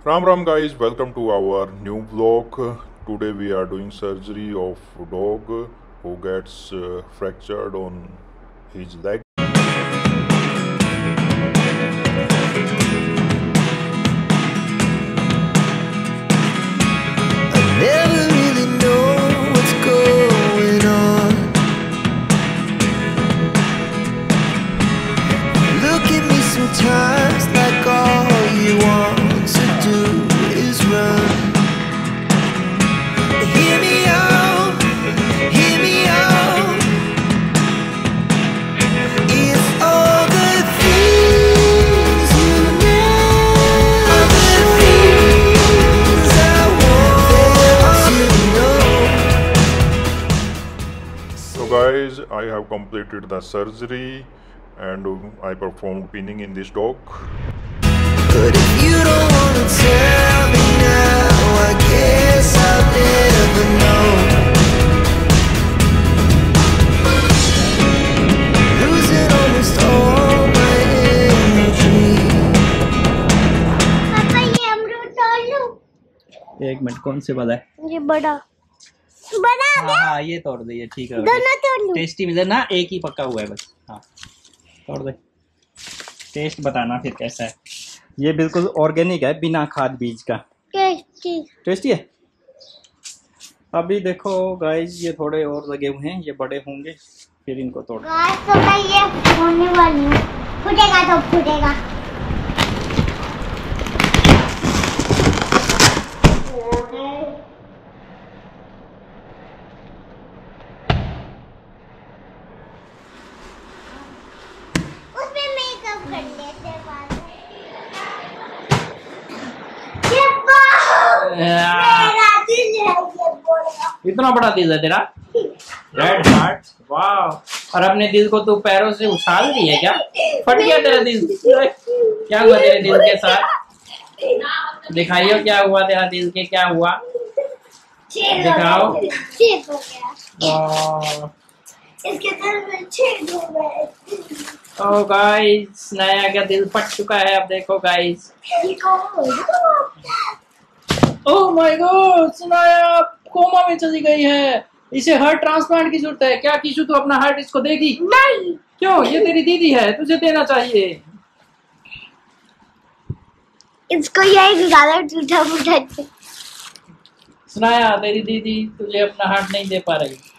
Ram guys, welcome to our new vlog. Today we are doing surgery of dog who gets fractured on his leg. Never really know what's going on. Look at me sometimes like all you want to do is run. Hear me out, hear me out. It's all the things you never things I want you to know. So guys, I have completed the surgery and I performed pinning in this dog. But if you don't wanna tell me now, I guess I'll never know. Losing almost all my energy. पापा ये अमरूद तोड़ लूं? एक minute, कौन से वाला है? ये बड़ा बड़ा आ गया? हाँ, ये तोड़ दे, ये ठीक है। दोनों तोड़ लूं? टेस्टी मिले ना, एक ही पका हुआ है बस। हाँ, तोड़ दे, टेस्ट बताना फिर कैसा है। ये बिल्कुल ऑर्गेनिक है, बिना खाद बीज का। टेस्टी है। अभी देखो गाइस, ये थोड़े और लगे हुए हैं, ये बड़े होंगे फिर इनको तोड़। गाइस तो मैं ये होने वाली हूँ, फूटेगा तो फूटेगा। उसमें मेकअप कर लेते हैं बाद में। ये मेरा दिल है, ये बड़ा। इतना बड़ा दिल है तेरा? रेड हार्ट, वाह। और अपने दिल को तू पैरों से उछाल दी है क्या? फट गया तेरा दिल? क्या हुआ तेरे दिल के साथ? दिखाइयो क्या हुआ तेरा दिल के, क्या हुआ दिखाओ। छेद हो गया, वाह। इसके दिल में छेद हो गए। ओह गाइस, नया का दिल फट चुका है। अब देखो गाइस। ओह माय गॉड, सुनाया कोमा में चली गई है। इसे हार्ट ट्रांसप्लांट की जरूरत है। क्या कीशु, तू अपना हार्ट इसको देगी? नहीं। क्यों? ये तेरी दीदी है, तुझे देना चाहिए। इसको यही निकाला टूटा फूटा। सुनाया, तेरी दीदी तुझे अपना हार्ट नहीं दे पा रही।